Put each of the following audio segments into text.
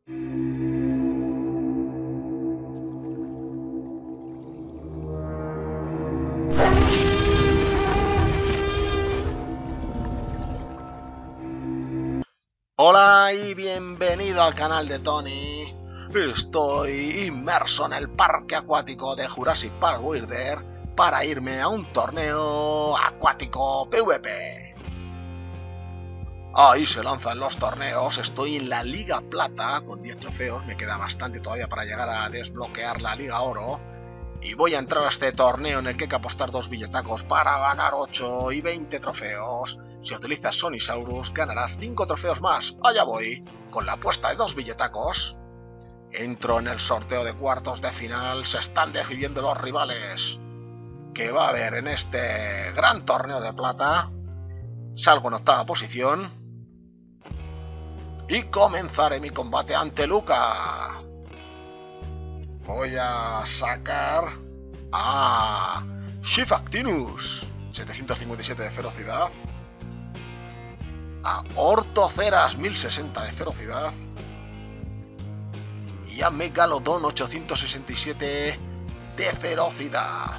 Hola y bienvenido al canal de Tony. Estoy inmerso en el parque acuático de Jurassic Park Wilder para irme a un torneo acuático PvP. Ahí se lanzan los torneos, estoy en la Liga Plata con 10 trofeos, me queda bastante todavía para llegar a desbloquear la Liga Oro. Y voy a entrar a este torneo en el que hay que apostar 2 billetacos para ganar 8 y 20 trofeos. Si utilizas Sonisaurus ganarás 5 trofeos más. Allá voy, con la apuesta de 2 billetacos. Entro en el sorteo de cuartos de final, se están decidiendo los rivales que va a haber en este gran torneo de plata. Salgo en octava posición. Y comenzaré mi combate ante Luca. Voy a sacar a Shifactinus, 757 de ferocidad, a Orthoceras, 1060 de ferocidad, y a Megalodon, 867 de ferocidad.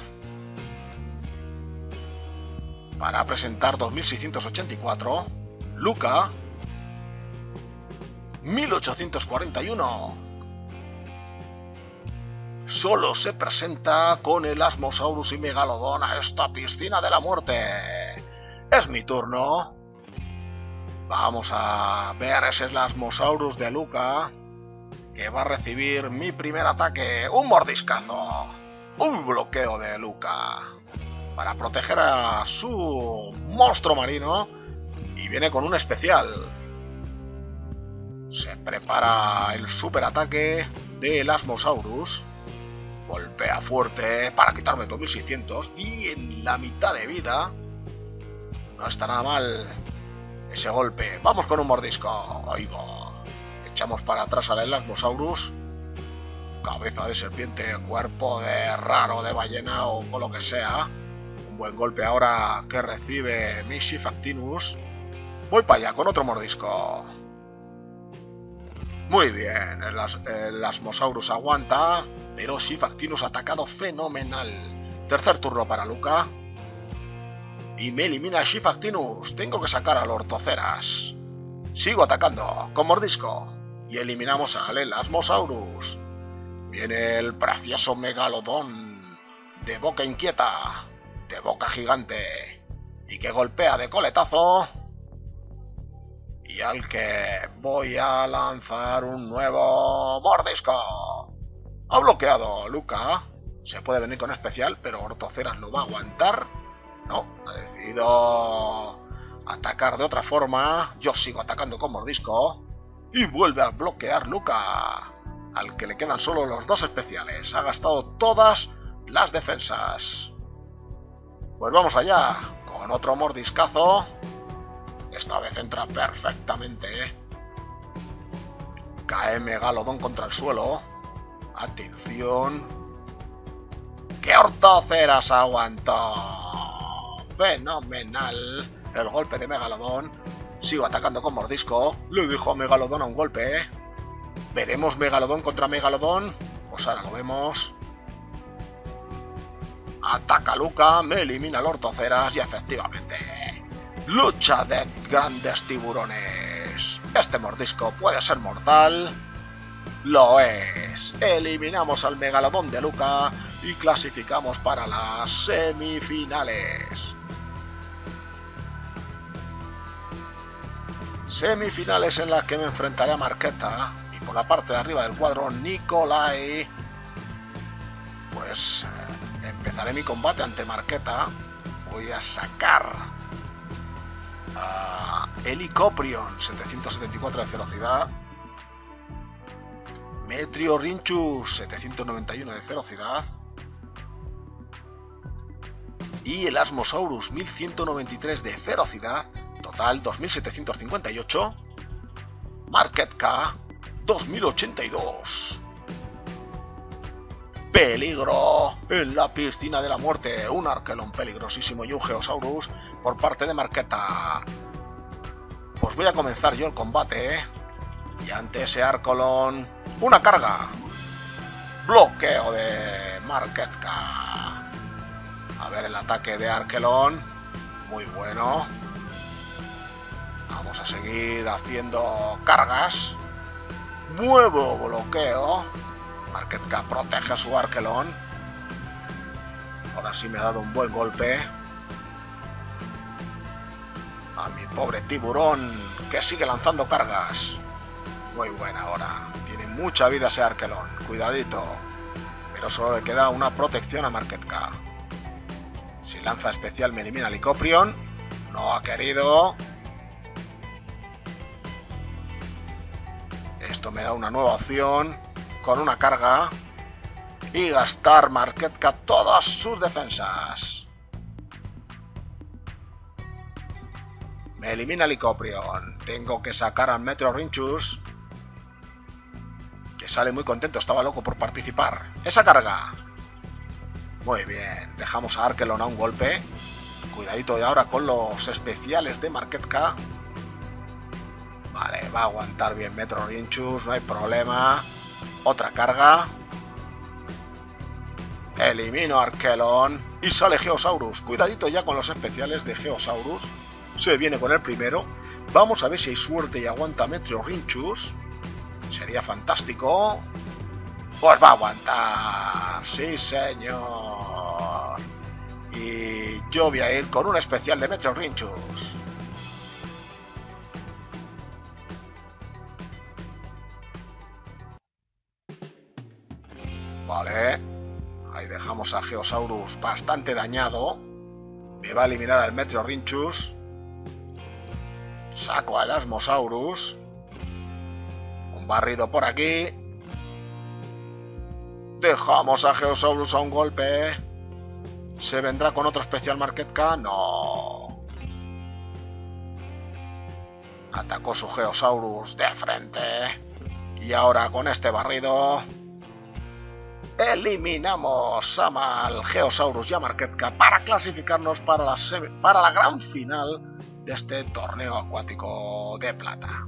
Para presentar 2684, Luca, 1841. Solo se presenta con el Asmosaurus y Megalodon a esta piscina de la muerte. Es mi turno. Vamos a ver ese Asmosaurus de Luca, que va a recibir mi primer ataque. Un mordiscazo. Un bloqueo de Luca para proteger a su monstruo marino. Y viene con un especial. Se prepara el super ataque del Asmosaurus. Golpea fuerte para quitarme 2600 y en la mitad de vida. No está nada mal ese golpe. Vamos con un mordisco. Ahí va. Echamos para atrás al Elasmosaurus. Cabeza de serpiente, cuerpo de raro de ballena o lo que sea. Un buen golpe ahora que recibe mi Shifactinus. Voy para allá con otro mordisco. Muy bien, el Asmosaurus aguanta, pero Shifactinus ha atacado fenomenal. Tercer turno para Luca. Y me elimina Shifactinus. Tengo que sacar al Orthoceras. Sigo atacando con mordisco. Y eliminamos al Elasmosaurus. Viene el precioso Megalodon de boca inquieta, de boca gigante, y que golpea de coletazo. Y al que voy a lanzar un nuevo mordisco. Ha bloqueado Luca. Se puede venir con especial, pero Orthoceras lo va a aguantar. No, ha decidido atacar de otra forma. Yo sigo atacando con mordisco. Y vuelve a bloquear Luca, al que le quedan solo los 2 especiales. Ha gastado todas las defensas. Pues vamos allá, con otro mordiscazo. Esta vez entra perfectamente. Cae Megalodon contra el suelo. Atención. ¡Qué Orthoceras aguantó! Fenomenal el golpe de Megalodon. Sigo atacando con mordisco. Le dejo a Megalodon a un golpe. ¿Veremos Megalodon contra Megalodon? Pues ahora lo vemos. Ataca Luca, me elimina el Orthoceras y efectivamente... lucha de grandes tiburones. Este mordisco puede ser mortal. Lo es. Eliminamos al Megalodon de Luca y clasificamos para las semifinales. Semifinales en las que me enfrentaré a Marqueta. Y por la parte de arriba del cuadro, Nikolai. Pues empezaré mi combate ante Marqueta. Voy a sacar Helicoprion, 774 de velocidad. Metriorhynchus, 791 de velocidad. Y el Asmosaurus, 1193 de velocidad. Total 2758. Marquetka, 2082. Peligro en la piscina de la muerte. Un Archelon peligrosísimo y un Geosaurus por parte de Marqueta. Pues voy a comenzar yo el combate. Y ante ese Arcolon, una carga. Bloqueo de Marketka. A ver el ataque de Arkelon. Muy bueno. Vamos a seguir haciendo cargas. Nuevo bloqueo. Marketka protege a su Arkelon. Ahora sí me ha dado un buen golpe. A mi pobre tiburón, que sigue lanzando cargas. Muy buena ahora. Tiene mucha vida ese Arkelon. Cuidadito. Pero solo le queda una protección a Marketka. Si lanza especial me elimina Licoprion. No ha querido. Esto me da una nueva opción. Con una carga. Y gastar Marketka todas sus defensas. Me elimina Licoprion. Tengo que sacar al Meteorrinchus, que sale muy contento, estaba loco por participar. ¡Esa carga! Muy bien, dejamos a Arkelon a un golpe. Cuidadito de ahora con los especiales de Marketka. Vale, va a aguantar bien Meteorrinchus, no hay problema. Otra carga. Elimino a Arkelon y sale Geosaurus. Cuidadito ya con los especiales de Geosaurus. Se viene con el primero. Vamos a ver si hay suerte y aguanta Meteorrinchus. Sería fantástico. Pues va a aguantar. Sí, señor. Y yo voy a ir con un especial de Meteorrinchus. Vale. Ahí dejamos a Geosaurus bastante dañado. Me va a eliminar al Meteorrinchus. Saco al Asmosaurus. Un barrido por aquí. Dejamos a Geosaurus a un golpe. ¿Se vendrá con otro especial Marketka? No. Atacó su Geosaurus de frente. Y ahora con este barrido eliminamos al Geosaurus y a Marketka para clasificarnos para la gran final de este torneo acuático de plata,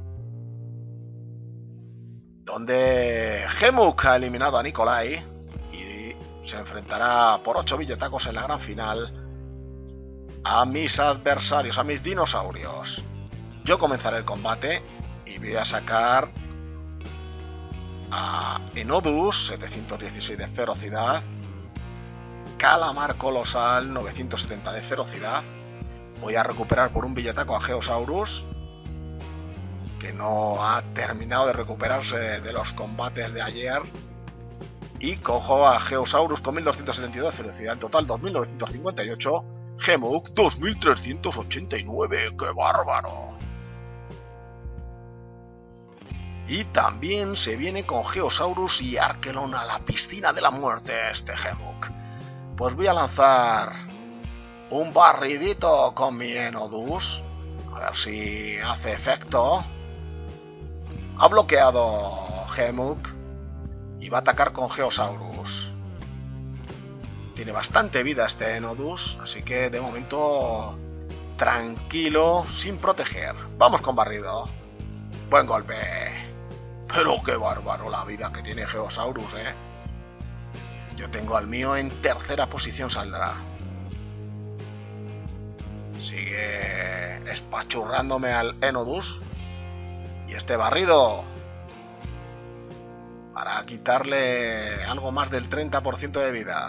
donde Gemuk ha eliminado a Nikolai y se enfrentará por 8 billetacos en la gran final a mis adversarios, a mis dinosaurios. Yo comenzaré el combate y voy a sacar a Enodus, 716 de ferocidad, Calamar colosal, 970 de ferocidad. Voy a recuperar por un billetaco a Geosaurus, que no ha terminado de recuperarse de los combates de ayer. Y cojo a Geosaurus con 1272 de ferocidad, en total 2958. Gemuk 2389, ¡qué bárbaro! Y también se viene con Geosaurus y Arkelon a la piscina de la muerte este Gemuk. Pues voy a lanzar un barridito con mi Enodus. A ver si hace efecto. Ha bloqueado Gemuk y va a atacar con Geosaurus. Tiene bastante vida este Enodus, así que de momento tranquilo, sin proteger. Vamos con barrido. Buen golpe. Pero qué bárbaro la vida que tiene Geosaurus, Yo tengo al mío en tercera posición, saldrá. Sigue espachurrándome al Enodus. Y este barrido, para quitarle algo más del 30% de vida.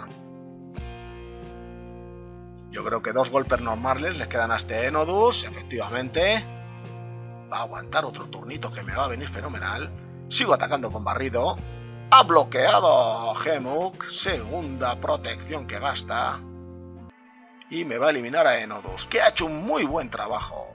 Yo creo que 2 golpes normales les quedan a este Enodus. Efectivamente. Va a aguantar otro turnito que me va a venir fenomenal. Sigo atacando con barrido. Ha bloqueado Gemuk. Segunda protección que gasta. Y me va a eliminar a Enodus, que ha hecho un muy buen trabajo.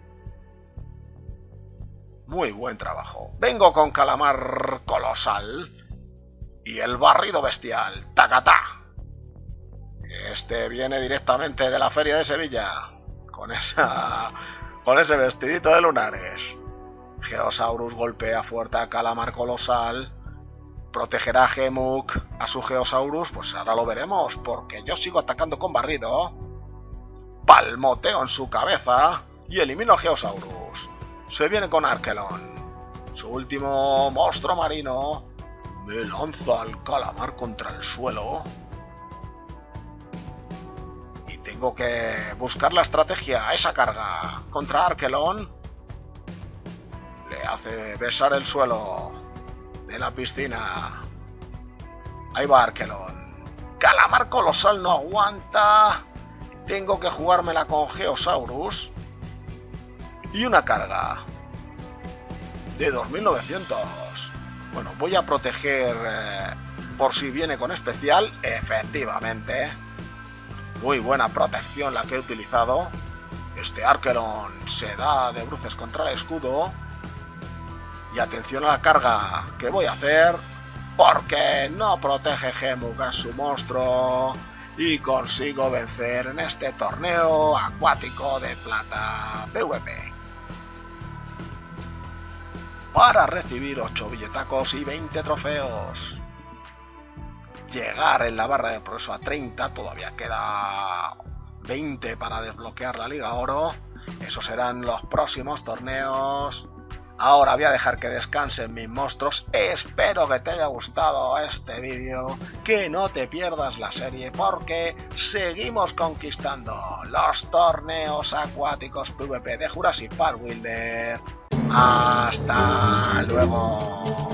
Muy buen trabajo. Vengo con Calamar colosal. Y el barrido bestial. ¡Tacatá! Este viene directamente de la feria de Sevilla. Con ese vestidito de lunares. Geosaurus golpea fuerte a Calamar colosal. ¿Protegerá Gemuk a su Geosaurus? Pues ahora lo veremos, porque yo sigo atacando con barrido. Palmoteo en su cabeza y elimino a Geosaurus. Se viene con Arkelon. Su último monstruo marino. Me lanza al calamar contra el suelo. Y tengo que buscar la estrategia a esa carga. Contra Arkelon. Le hace besar el suelo de la piscina. Ahí va Arkelon. Calamar colosal no aguanta. Tengo que jugármela con Geosaurus. Y una carga de 2900. Bueno, voy a proteger por si viene con especial. Efectivamente. Muy buena protección la que he utilizado. Este Arkelon se da de bruces contra el escudo. Y atención a la carga que voy a hacer. Porque no protege Gemuk a su monstruo. Y consigo vencer en este torneo acuático de plata PvP. Para recibir 8 billetacos y 20 trofeos. Llegar en la barra de progreso a 30, todavía queda 20 para desbloquear la Liga Oro. Esos serán los próximos torneos. Ahora voy a dejar que descansen mis monstruos. Espero que te haya gustado este vídeo, que no te pierdas la serie porque seguimos conquistando los torneos acuáticos PvP de Jurassic Park Wilder. ¡Hasta luego!